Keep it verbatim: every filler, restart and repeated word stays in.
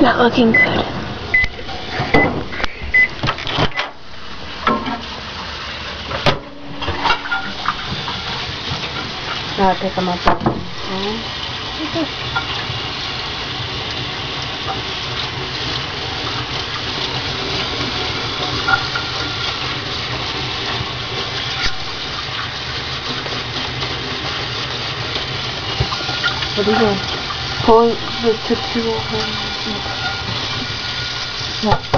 Not looking good. Now I pick them up. Mm-hmm. What are you doing? Pull the two. What?